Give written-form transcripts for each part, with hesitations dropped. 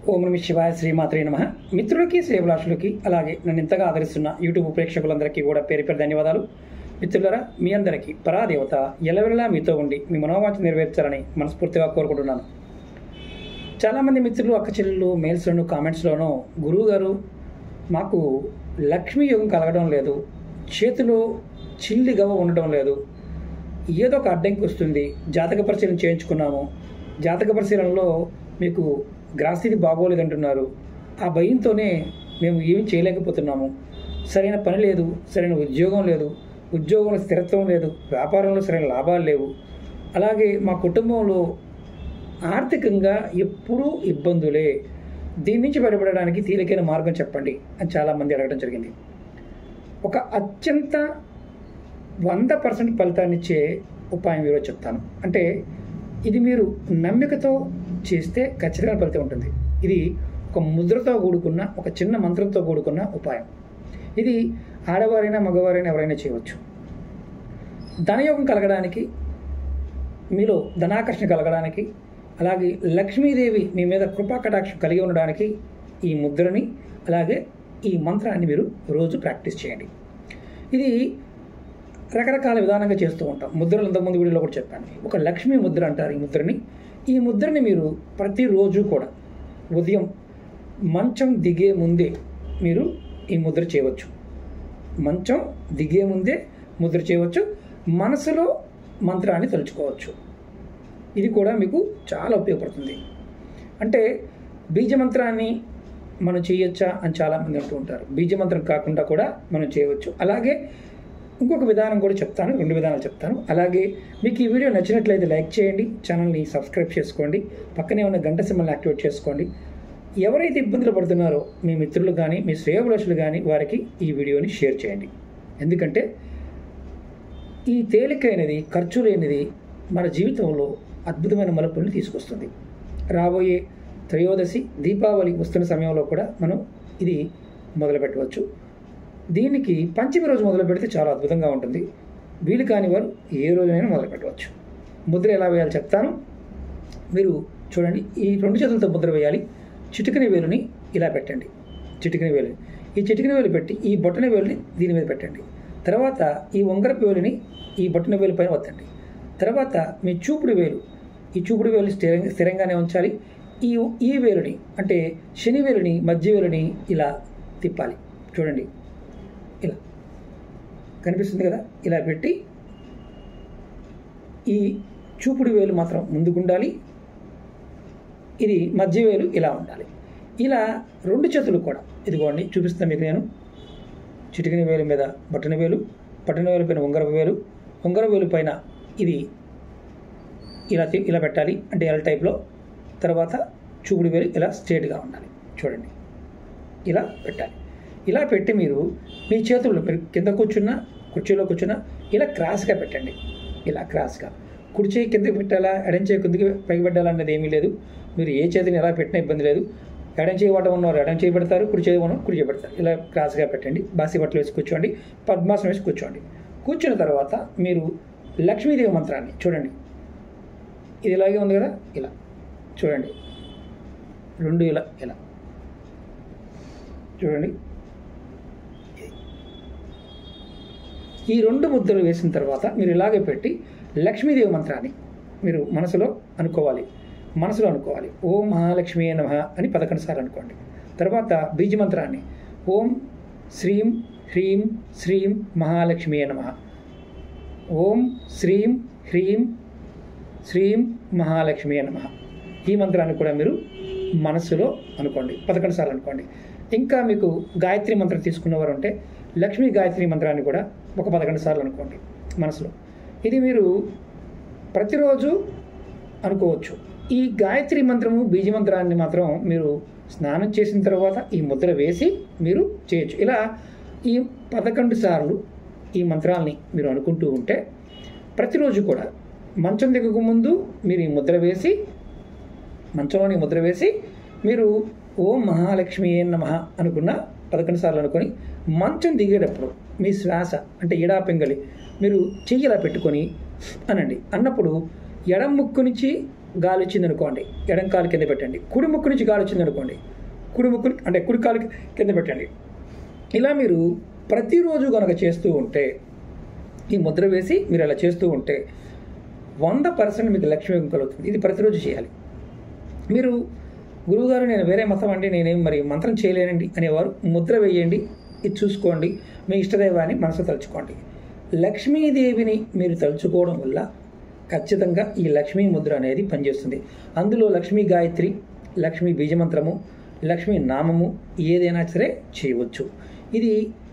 ఓం నమః శివాయ, శ్రీమాత్రే నమః. మిత్రులకి, శ్రేయభిలాషులకి, అలాగే నన్ను ఇంతగా ఆదరిస్తున్న యూట్యూబ్ ప్రేక్షకులందరికీ కూడా పేరు పేరు ధన్యవాదాలు. మిత్రులారా, మీ అందరికీ పరాదేవత ఎల్లవెల్లా మీతో ఉండి మీ మనోవాంఛ నెరవేర్చాలని మనస్ఫూర్తిగా కోరుకుంటున్నాను. చాలామంది మిత్రులు, అక్క చెల్లెళ్ళు మెయిల్స్లోనూ కామెంట్స్లోనూ గురువుగారు మాకు లక్ష్మీ యోగం కలగడం లేదు, చేతిలో చిల్లి గవ్వ ఉండడం లేదు, ఏదో ఒక అడ్డంకి వస్తుంది, జాతక పరిశీలన చేయించుకున్నాము, జాతక పరిశీలనలో మీకు గ్రహస్థితి బాగోలేదంటున్నారు, ఆ భయంతోనే మేము ఏమీ చేయలేకపోతున్నాము, సరైన పని లేదు, సరైన ఉద్యోగం లేదు, ఉద్యోగంలో స్థిరత్వం లేదు, వ్యాపారంలో సరైన లాభాలు లేవు, అలాగే మా కుటుంబంలో ఆర్థికంగా ఎప్పుడూ ఇబ్బందులే, దీని నుంచి బయటపడడానికి తేలికైన మార్గం చెప్పండి అని చాలామంది అడగడం జరిగింది. ఒక అత్యంత 100% ఫలితాన్ని ఇచ్చే ఉపాయం ఈరోజు చెప్తాను. అంటే ఇది మీరు నమ్మికతో చేస్తే ఖచ్చితంగా ఫలితం ఉంటుంది. ఇది ఒక ముద్రతో కూడుకున్న, ఒక చిన్న మంత్రంతో కూడుకున్న ఉపాయం. ఇది ఆడవారైనా మగవారైనా ఎవరైనా చేయవచ్చు. ధనయోగం కలగడానికి, మీలో ధనాకర్షణ కలగడానికి, అలాగే లక్ష్మీదేవి మీ మీద కృపా కటాక్షం కలిగి ఉండడానికి ఈ ముద్రని, అలాగే ఈ మంత్రాన్ని మీరు రోజు ప్రాక్టీస్ చేయండి. ఇది రకరకాల విధానంగా చేస్తూ ఉంటాం. ముద్రలు ఇంతకుముందు వీడియోలో కూడా చెప్పాను. ఒక లక్ష్మీ ముద్ర అంటారు ఈ ముద్రని మీరు ప్రతిరోజు కూడా ఉదయం మంచం దిగే ముందే మీరు ఈ ముద్ర చేయవచ్చు. మంచం దిగే ముందే ముద్ర చేయవచ్చు. మనసులో మంత్రాన్ని తలుచుకోవచ్చు. ఇది కూడా మీకు చాలా ఉపయోగపడుతుంది. అంటే బీజమంత్రాన్ని మనం చేయొచ్చా అని చాలామంది అంటూ ఉంటారు. బీజమంత్రం కాకుండా కూడా మనం చేయవచ్చు. అలాగే ఇంకొక విధానం కూడా చెప్తాను, 2 విధానాలు చెప్తాను. అలాగే మీకు ఈ వీడియో నచ్చినట్లయితే లైక్ చేయండి, ఛానల్ని సబ్స్క్రైబ్ చేసుకోండి, పక్కనే ఉన్న గంట సింబల్ని యాక్టివేట్ చేసుకోండి. ఎవరైతే ఇబ్బందులు పడుతున్నారో మీ మిత్రులు కానీ మీ శ్రేయోభిలాషులు కానీ వారికి ఈ వీడియోని షేర్ చేయండి. ఎందుకంటే ఈ తేలికైనది, ఖర్చు లేనిది మన జీవితంలో అద్భుతమైన మలుపుల్ని తీసుకొస్తుంది. రాబోయే త్రయోదశి, దీపావళి వస్తున్న సమయంలో కూడా మనం ఇది మొదలుపెట్టవచ్చు. దీనికి పంచమి రోజు మొదలు పెడితే చాలా అద్భుతంగా ఉంటుంది. వీలు కాని వారు ఏ రోజైనా మొదలు పెట్టవచ్చు. ముద్ర ఎలా వేయాలో చెప్తాను. మీరు చూడండి, ఈ 2 చేతులతో ముద్ర వేయాలి. చిటికని వేలుని ఇలా పెట్టండి. చిటికని వేలుని ఈ చిటికని వేలు పెట్టి ఈ బొట్టన వేలుని దీని మీద పెట్టండి. తర్వాత ఈ ఉంగరపు వేలుని ఈ బొట్టన వేలు పైన వత్తండి. తర్వాత మీ చూపుడు వేలు, ఈ చూపుడు వేలు స్థిరంగానే ఉంచాలి. ఈ వేలుని అంటే శని వేలుని, మధ్య వేలుని ఇలా తిప్పాలి. చూడండి, ఇలా కనిపిస్తుంది కదా, ఇలా పెట్టి ఈ చూపుడు వేలు మాత్రం ముందుకుండాలి, ఇది మధ్య వేలు ఇలా ఉండాలి. ఇలా 2 చేతులు కూడా ఇదిగోండి చూపిస్తాను మీకు నేను. చిటికిన వేలు మీద బొట్టన వేలు, బొట్టన వేలు పైన ఉంగరపు వేలు, ఉంగరపు వేలు పైన ఇది ఇలా పెట్టాలి, అంటే ఎల్ టైప్లో. తర్వాత చూపుడు వేలు ఇలా స్ట్రేట్గా ఉండాలి. చూడండి, ఇలా పెట్టాలి. ఇలా పెట్టి మీరు మీ చేతుల్లో, మీరు కింద కూర్చున్నా, కుర్చీలో కూర్చున్నా, ఇలా క్రాస్గా పెట్టండి. ఇలా క్రాస్గా. కుడి చేయి కిందకి పెట్టాలా, ఎడం చేయి కిందకి పైకి పెట్టాలా అనేది ఏమీ లేదు. మీరు ఏ చేతిని ఎలా పెట్టినా ఇబ్బంది లేదు. ఎడం చేయి వాటం ఉన్నవారు ఎడం చేయి పెడతారు, కుడి చేయి ఉన్నవారు కుడి చేయి పెడతారు. ఇలా క్రాస్గా పెట్టండి. బాసి బట్టలు వేసి కూర్చోండి, పద్మాసనం వేసి కూర్చోండి. కూర్చున్న తర్వాత మీరు లక్ష్మీదేవి మంత్రాన్ని చూడండి, ఇది ఇలాగే ఉంది కదా, ఇలా చూడండి, 2 ఇలా చూడండి. ఈ 2 ముద్రలు వేసిన తర్వాత మీరు ఇలాగే పెట్టి లక్ష్మీదేవి మంత్రాన్ని మీరు మనసులో అనుకోవాలి. ఓం మహాలక్ష్మీ నమః అని 11 సార్లు అనుకోండి. తర్వాత బీజమంత్రాన్ని ఓం శ్రీం హ్రీం శ్రీం మహాలక్ష్మీ నమః, ఓం శ్రీం హ్రీం శ్రీం మహాలక్ష్మీ నమః. ఈ మంత్రాన్ని కూడా మీరు మనస్సులో అనుకోండి, 11 సార్లు అనుకోండి. ఇంకా మీకు గాయత్రి మంత్రం తీసుకున్నవారు ఉంటే లక్ష్మీ గాయత్రి మంత్రాన్ని కూడా ఒక 11 సార్లు అనుకోండి మనసులో. ఇది మీరు ప్రతిరోజు అనుకోవచ్చు. ఈ గాయత్రి మంత్రము, బీజమంత్రాన్ని మాత్రం మీరు స్నానం చేసిన తర్వాత ఈ ముద్ర వేసి మీరు చేయొచ్చు. ఇలా ఈ 11 సార్లు ఈ మంత్రాల్ని మీరు అనుకుంటూ ఉంటే ప్రతిరోజు కూడా మంచం దిగక ముందు మీరు ఈ ముద్ర వేసి, మంచంలోని ముద్ర వేసి మీరు ఓం మహాలక్ష్మీ నమః అనుకున్న 11 సార్లు అనుకొని మంచం దిగేటప్పుడు మీ శ్వాస అంటే ఎడాపెంగలి మీరు చెయ్యి ఇలా పెట్టుకొని అనండి. అన్నప్పుడు ఎడం ముక్కు నుంచి గాలి వచ్చింది అనుకోండి, ఎడం కాలు కింద పెట్టండి. కుడి ముక్కు నుంచి గాలి వచ్చింది అనుకోండి, కుడి ముక్కు అంటే కుడి కాలు కింద పెట్టండి. ఇలా మీరు ప్రతిరోజు కనుక చేస్తూ ఉంటే, ఈ ముద్ర వేసి మీరు అలా చేస్తూ ఉంటే 100% మీకు లక్ష్మీ యోగం కలుగుతుంది. ఇది ప్రతిరోజు చేయాలి. మీరు గురువుగారు నేను వేరే మతం అండి, నేనేం మరి మంత్రం చేయలేనండి అనేవారు ముద్ర వేయండి, ఇది చూసుకోండి. మీ ఇష్టదైవాన్ని మనసు తలుచుకోండి. లక్ష్మీదేవిని మీరు తలుచుకోవడం వల్ల ఖచ్చితంగా ఈ లక్ష్మీ ముద్ర అనేది పనిచేస్తుంది. అందులో లక్ష్మీ గాయత్రి, లక్ష్మీ బీజమంత్రము, లక్ష్మీ నామము ఏదైనా సరే చేయవచ్చు. ఇది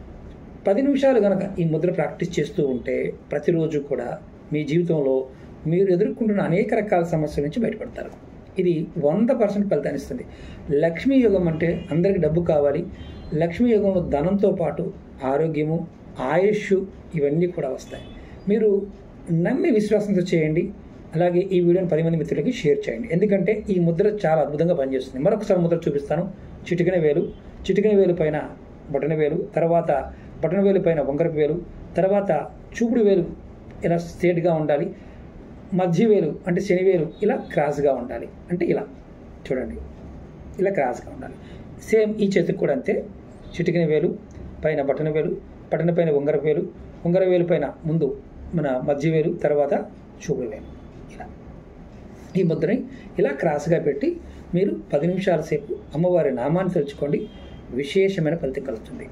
10 నిమిషాలు కనుక ఈ ముద్ర ప్రాక్టీస్ చేస్తూ ఉంటే ప్రతిరోజు కూడా మీ జీవితంలో మీరు ఎదుర్కొంటున్న అనేక రకాల సమస్యల నుంచి బయటపడతారు. ఇది 100% ఫలితాన్ని ఇస్తుంది. లక్ష్మీ యోగం అంటే అందరికి డబ్బు కావాలి. లక్ష్మీ యోగంలో ధనంతో పాటు ఆరోగ్యము, ఆయుష్ ఇవన్నీ కూడా వస్తాయి. మీరు నమ్మి విశ్వాసంతో చేయండి. అలాగే ఈ వీడియోని 10 మంది మిత్రులకి షేర్ చేయండి. ఎందుకంటే ఈ ముద్ర చాలా అద్భుతంగా పనిచేస్తుంది. మరొకసారి ముద్ర చూపిస్తాను. చిటికెన వేలు, చిటికెన వేలు పైన బొటన వేలు, తర్వాత బొటన వేలు పైన వంకరపు వేలు, తర్వాత చూపుడు వేలు ఇలా స్ట్రేట్గా ఉండాలి. మధ్య వేలు అంటే శనివేలు ఇలా క్రాస్గా ఉండాలి. అంటే ఇలా చూడండి, ఇలా క్రాస్గా ఉండాలి. సేమ్ ఈ చేతికి కూడా అంతే. చిటికెన వేలు పైన బటన వేలు, బటన పైన ఉంగరపు వేలు, ఉంగర వేలు పైన ముందు మన మధ్య వేలు, తర్వాత చూపుడు వేలు. ఇలా ఈ ముద్రని ఇలా క్రాస్గా పెట్టి మీరు 10 నిమిషాల సేపు అమ్మవారి నామాన్ని తలుచుకోండి. విశేషమైన ఫలితం కలుగుతుంది.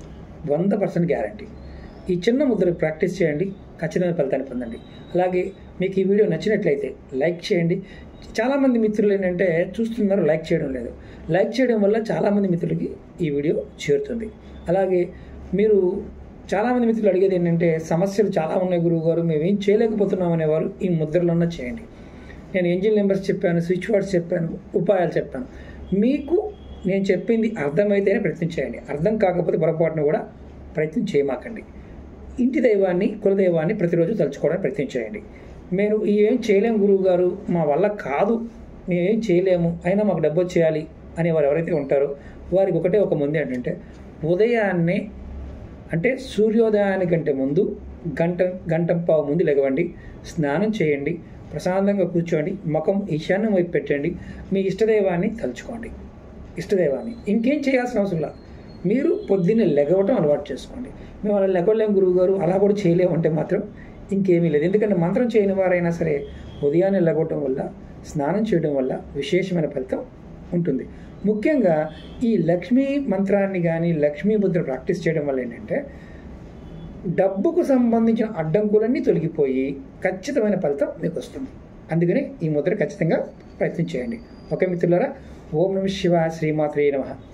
100% గ్యారంటీ. ఈ చిన్న ముద్ర ప్రాక్టీస్ చేయండి, ఖచ్చితమైన ఫలితాన్ని పొందండి. అలాగే మీకు ఈ వీడియో నచ్చినట్లయితే లైక్ చేయండి. చాలామంది మిత్రులు ఏంటంటే చూస్తున్నారు, లైక్ చేయడం లేదు. లైక్ చేయడం వల్ల చాలామంది మిత్రులకి ఈ వీడియో చేరుతుంది. అలాగే మీరు చాలామంది మిత్రులు అడిగేది ఏంటంటే సమస్యలు చాలా ఉన్నాయి గురువుగారు, మేమేం చేయలేకపోతున్నాం అనేవారు ఈ ముద్రలన్నా చేయండి. నేను ఏంజిల్ నెంబర్స్ చెప్పాను, స్విచ్ వర్డ్స్ చెప్పాను, ఉపాయాలు చెప్పాను. మీకు నేను చెప్పింది అర్థమైతేనే ప్రయత్నం చేయండి. అర్థం కాకపోతే పొరపాటున కూడా ప్రయత్నం చేయమాకండి. ఇంటి దైవాన్ని, కులదైవాన్ని ప్రతిరోజు తలుచుకోవడానికి ప్రయత్నం చేయండి. మేము ఏం చేయలేము గురువుగారు, మా వల్ల కాదు, మేమేం చేయలేము, అయినా మాకు డబ్బు చేయాలి అనేవారు ఎవరైతే ఉంటారో వారికి ఒకటే ఒక ముందే ఏంటంటే ఉదయాన్నే అంటే సూర్యోదయానికంటే ముందు గంట పావు ముందు లెగవండి, స్నానం చేయండి, ప్రశాంతంగా కూర్చోండి, ముఖం ఈశాన్యం వైపు పెట్టండి, మీ ఇష్టదైవాన్ని తలుచుకోండి. ఇష్టదైవాన్ని ఇంకేం చేయాల్సిన అవసరం లేదు. మీరు పొద్దున్నే లెగవటం అలవాటు చేసుకోండి. మేము అలా లెగవలేము గురువుగారు, అలా కూడా చేయలేము అంటే మాత్రం ఇంకేమీ లేదు. ఎందుకంటే మంత్రం చేయని వారైనా సరే ఉదయాన్నే లెగవటం వల్ల, స్నానం చేయడం వల్ల విశేషమైన ఫలితం ఉంటుంది. ముఖ్యంగా ఈ లక్ష్మీ మంత్రాన్ని కానీ లక్ష్మీ ముద్ర ప్రాక్టీస్ చేయడం వల్ల ఏంటంటే డబ్బుకు సంబంధించిన అడ్డంకులన్నీ తొలగిపోయి ఖచ్చితమైన ఫలితం మీకు వస్తుంది. అందుకని ఈ ముద్ర ఖచ్చితంగా ప్రయత్నం చేయండి. ఓకే మిత్రులారా, ఓం నమః శివాయ, శ్రీమాత్రే నమః.